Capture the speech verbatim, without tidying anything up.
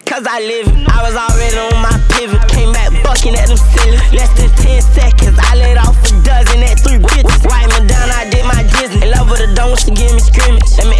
cause I live it. I was already on my pivot, came back bucking at them ceilings. Less than ten seconds, I let off a dozen at three bitches. Wipe me down, I did my Disney. In love with a dome, she give me scrimmage. Let me